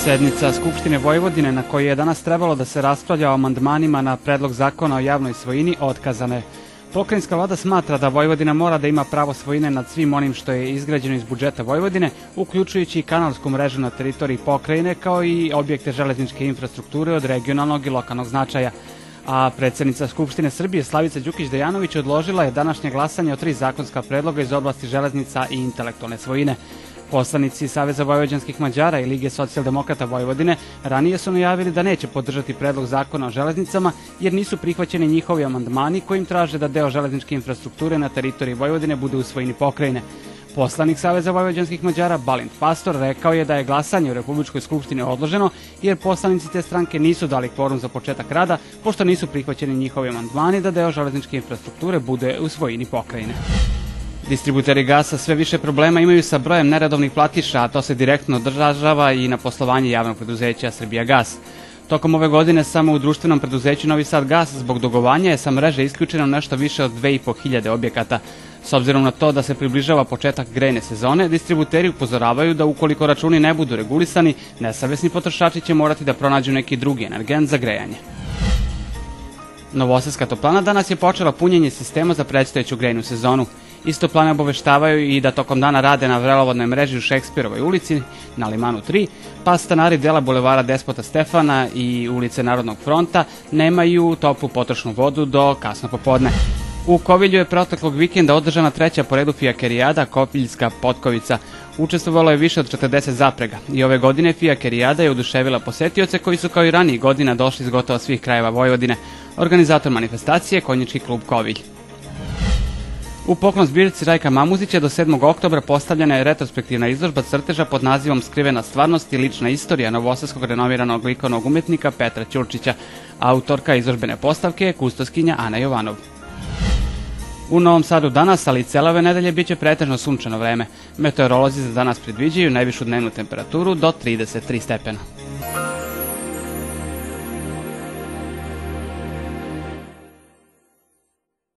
Sednica Skupštine Vojvodine na kojoj je danas trebalo da se raspravlja o amandmanima na predlog zakona o javnoj svojini otkazana je. Pokrajinska vlada smatra da Vojvodina mora da ima pravo svojine nad svim onim što je izgrađeno iz budžeta Vojvodine, uključujući i kanalsku mrežu na teritoriji pokrajine, kao i objekte železničke infrastrukture od regionalnog i lokalnog značaja. A predsednica Skupštine Srbije Slavica Đukić Dejanović odložila je današnje glasanje o 3 zakonska predloga iz oblasti železnica i intelektualne svojine. Poslanici Saveza vojvođanskih Mađara i Lige socijaldemokrata Vojvodine ranije su najavili da neće podržati predlog zakona o železnicama jer nisu prihvaćeni njihovi amandmani kojim traže da deo železničke infrastrukture na teritoriji Vojvodine bude u svojini pokrajine. Poslanik Saveza vojvođanskih Mađara Balint Pastor rekao je da je glasanje u Republičkoj skupštini odloženo jer poslanici te stranke nisu dali kvorum za početak rada pošto nisu prihvaćeni njihovi amandmani da deo železničke infrastrukture bude u svojini pokrajine. Distributeri gasa sve više problema imaju sa brojem neredovnih platiša, a to se direktno odražava i na poslovanje javnog preduzeća Srbijagas. Tokom ove godine samo u društvenom preduzeću Novi Sad Gas zbog dugovanja je sa mreže isključeno nešto više od 2500 objekata. S obzirom na to da se približava početak grejne sezone, distributeri upozoravaju da ukoliko računi ne budu regulisani, nesavesni potrošači će morati da pronađu neki drugi energent za grejanje. Novosadska toplana danas je počela punjenje sistema za predstojeću grejnu sezonu. Iz toplane obaveštavaju i da tokom dana rade na vrelovodnoj mreži u Šekspirovoj ulici, na Limanu 3, pa stanari dela bulevara Despota Stefana i ulice Narodnog fronta nemaju toplu potrošnu vodu do kasno popodne. U Kovilju je proteklog vikenda održana 3. po redu fijakerijada Kopiljska Potkovica. Učestvovalo je više od 40 zaprega i ove godine fijakerijada je oduševila posetioce koji su kao i ranijih godina došli iz gotovo svih krajeva Vojvodine. Organizator manifestacije Konjički klub Kovilj. U poklon zbirci Rajka Mamuzića do 7. oktobra postavljena je retrospektivna izložba crteža pod nazivom Skrivena stvarnost i lična istorija novosadskog renomiranog likovnog umetnika Petra Ćurčića. Autorka izložbene postavke je kustoskinja Ana Jovanov. U Novom Sadu danas, ali i cele ove nedelje, biće pretežno sunčano vreme. Meteorolozi za danas predviđaju najvišu dnevnu temperaturu do 33 stepena.